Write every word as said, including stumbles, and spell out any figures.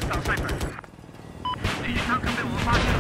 到 Cipher，敌军坦克被我们发现了。